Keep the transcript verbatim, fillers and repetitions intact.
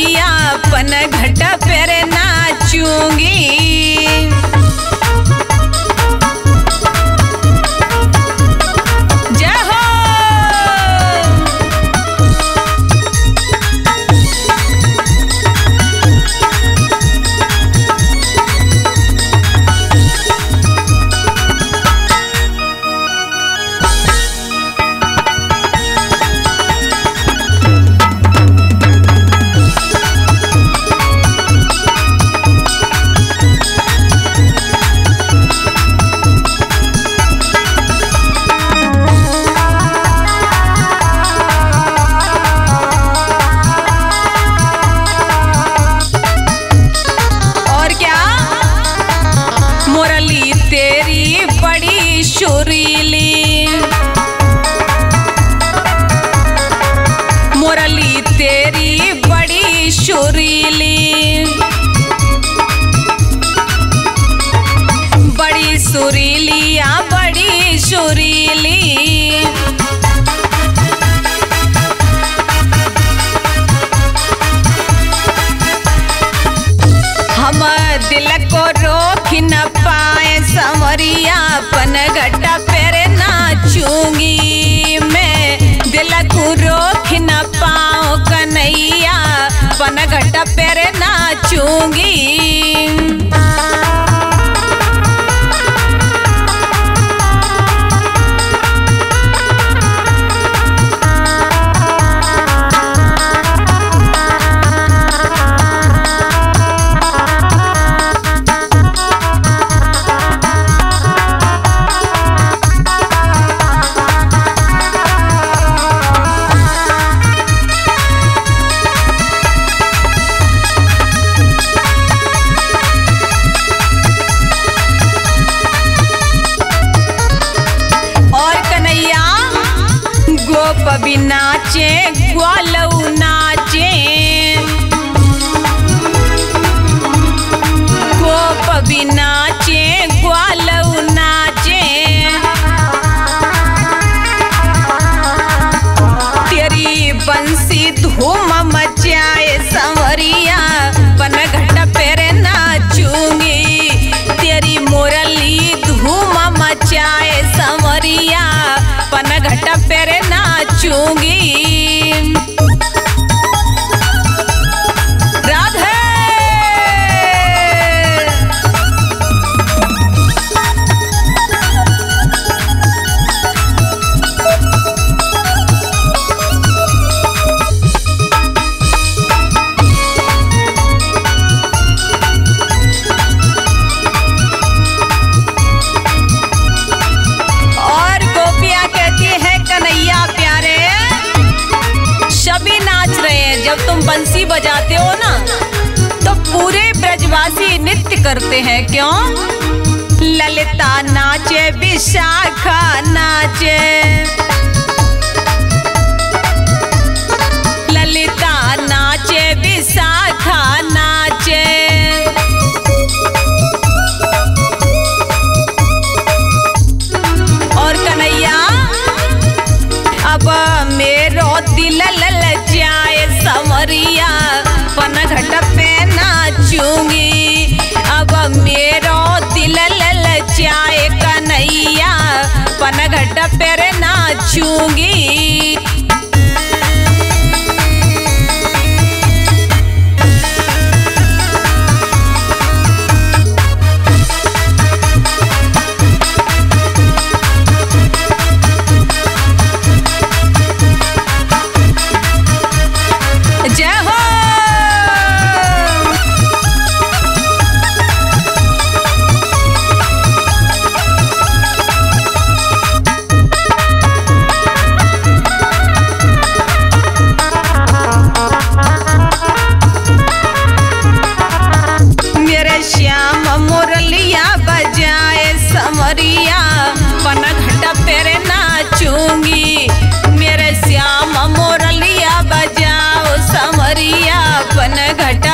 कन्हैया पन घट पर नाचूंगी। तेरी बड़ी सुरीली मुरली तेरी बड़ी सुरीली बड़ी सुरीली या बड़ी सुरीली हम दिल को रोक न पाए संवरिया पन घट पर नाचूंगी। मैं दिल को रोक न पाऊं कन्हैया पन घट पर नाचूंगी। गोप भी नाचे ग्वालऊ नाचे गोप भी नाचे ग्वालऊ नाचे तेरी बंसी धूम मचाए संवरिया पन घट पर नाचूंगी। तेरी मुरली धूम मचाए संवरिया पन घट पर नाचूंगी। राधे और गोपियां कहती है कन्हैया प्यारे सभी नाच रहे हैं। जब तुम बंसी बजाते हो ना तो पूरे ब्रजवासी नृत्य करते हैं। क्यों? ललिता नाचे विशाखा नाचे ललिता नाचे विशाखा नाचे और कन्हैया अब मेरो दिल लल जाए संवरिया पन घट पे नाचूंगी। अब मेरो दिल लल जाए कन्हैया पन घट पर नाचूंगी। जय हो मेरे श्याम मुरलिया बजाए संवरिया पन घट पर नाचूंगी। मेरे श्याम मुरलिया बजाओ संवरिया पन घट